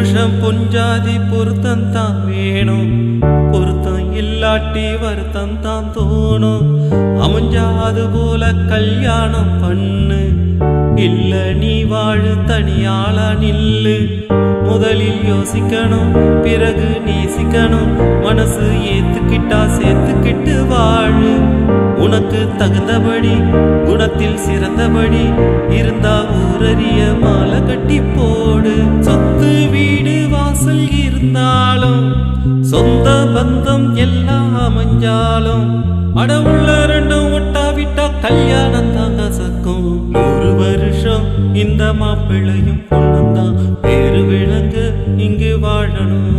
புருஷன் பொஞ்சாதி பொருத்தம் தான் வேணும், பொருத்தம் இல்லாட்டி வருத்தம் தான் தோணும். அமைஞ்சாது போல கல்யாணம் பண்ணு, இல்ல நீ வாழு தனியாளா நில்லு. முதலில் யோசிக்கணும், பிறகு நேசிக்கணும். மனசு ஏத்துக்கிட்டா சேர்த்துக்கிட்டு வாழு. உனக்கு தகுந்தபடி குணத்தில் சிறந்தபடி இருந்தா ஊரறிய மாலை கட்டி போடு. சொத்து வீடு வாசல் இருந்தாலும் சொந்த பந்தம் எல்லாம் அமைஞ்சாலும் அட உள்ள ரெண்டும் ஒட்டா விட்டா கல்யாணம் தாங்க சக்கும். 100 வருஷம் இந்த மாப்பிள்ளையும் பொண்ணுந்தான் பேரு விளங்க இங்கு வாழணும்.